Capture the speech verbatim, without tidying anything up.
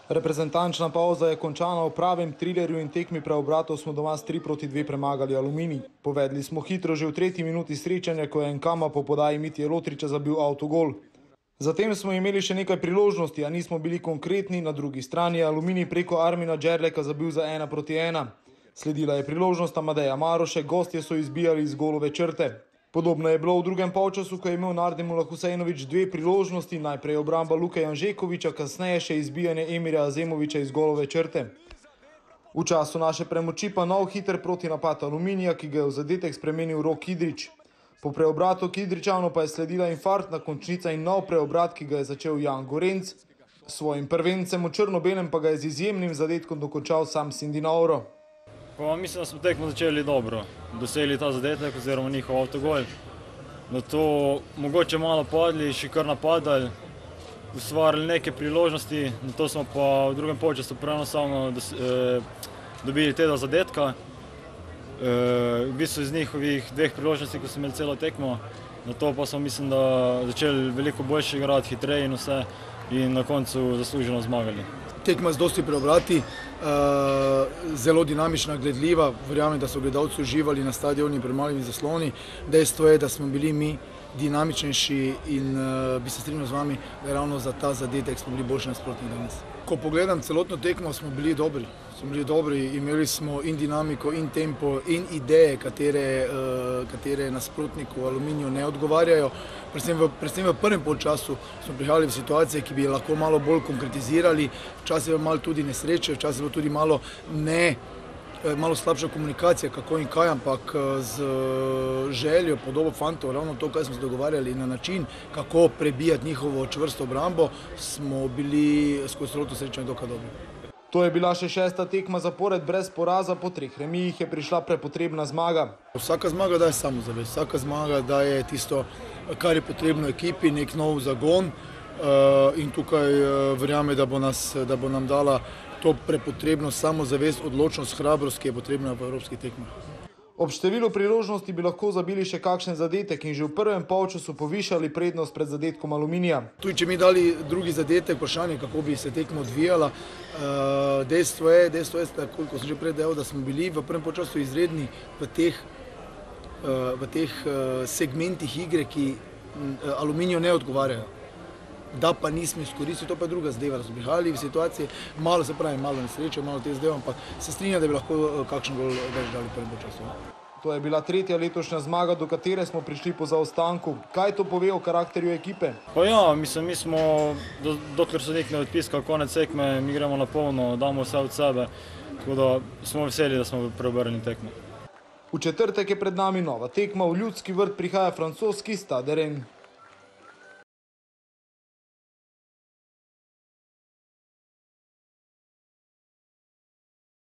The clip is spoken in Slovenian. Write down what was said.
Reprezentančna pauza je končana v pravem trilerju in tekmi preobratov smo doma s tri proti dve premagali Aluminij. Povedli smo hitro že v tretji minuti srečanja, ko je Nkama po podaji Mitje Lotriča zabil avtogol. Zatem smo imeli še nekaj priložnosti, a nismo bili konkretni, na drugi strani je Aluminij preko Armina Đerleka zabil za ena proti ena. Sledila je priložnost Amadeja Maroše, gostje so izbijali iz golove črte. Podobno je bilo v drugem polčasu, ko je imel Nardimullah Husejnović dve priložnosti, najprej obramba Luke Janžekovića, kasneje še izbijanje Emirja Azemovića iz golove črte. V času naše premoči pa nov hiter protinapad Aluminija, ki ga je v zadetek spremenil Rok Kidrič. Po preobratu Kidričanu pa je sledila infarktna končnica in nov preobrat, ki ga je začel Jan Gorenc. Svojim prvencem v črno-belem pa ga je z izjemnim zadetkom dokončal sam Sindinauro. Pa mislim, da smo tekmo začeli dobro, dosegli ta zadetek oziroma njihov avtogol. Na to mogoče malo padli, še kar napadali, ustvarili neke priložnosti, na to smo pa v drugem polčasu prenosavno dobili te dva zadetka. V bistvu iz njihovih dveh priložnosti, ko smo imeli celo tekmo, na to pa smo mislim, da začeli veliko boljše igrati, hitreje in vse in na koncu zasluženo zmagali. Tekma z dosti preobrati, zelo dinamična, gledljiva. Verjamem, da so gledalci uživali na stadionu in pred malimi zasloni. Dejstvo je, da smo bili mi dinamičnejši in bi se strinjal z vami, da ravno za ta zadetek smo bili boljši nasprotnik danes. Ko pogledam celotno tekmo, smo bili dobri. Smo bili dobri, imeli smo in dinamiko, in tempo, in ideje, katere, katere nasprotniku Aluminiju ne odgovarjajo. Predvsem v, predvsem v prvem polčasu smo prihajali v situacije, ki bi lahko malo bolj konkretizirali, včasih je malo tudi nesreče, včasih je tudi malo, ne, malo slabša komunikacija, kako in kaj, ampak z željo, podobo fantov, ravno to, kaj smo se dogovarjali na način, kako prebijati njihovo čvrsto obrambo, smo bili skozi celotno srečanje dokaj dobri. To je bila še šesta tekma zapored brez poraza, po treh remijih je prišla prepotrebna zmaga. Vsaka zmaga daje samozavest, vsaka zmaga daje tisto, kar je potrebno ekipi, nek nov zagon in tukaj verjame, da bo, nas, da bo nam dala to prepotrebno samozavest, odločnost, hrabrost, ki je potrebna v evropskih tekmah. Ob številu priložnosti bi lahko zabili še kakšen zadetek in že v prvem polčasu povišali prednost pred zadetkom Aluminija. Tudi če mi dali drugi zadetek, vprašanje, kako bi se tekma odvijala, dejstvo je, dejstvo je, kot sem že prej dejal, da smo bili v prvem polčasu izredni v teh, v teh segmentih igre, ki Aluminiju ne odgovarjajo. Da pa nismo izkoristili, to pa je druga zadeva, da smo prihajali v situacije, malo se pravi, malo nesreče, malo te zadeve, ampak se strinjam, da bi lahko kakšen gol več dali v prvem polčasu. To je bila tretja letošnja zmaga, do katere smo prišli po zaostanku. Kaj to pove o karakterju ekipe? Pa ja, mislim, mi smo, dokler so nek ne odpiskali konec tekme, mi gremo na polno, damo vse od sebe, tako da smo veseli, da smo preobrnili tekme. V četrtek je pred nami nova tekma, v Ljudski vrt prihaja francoski Stade Rennes.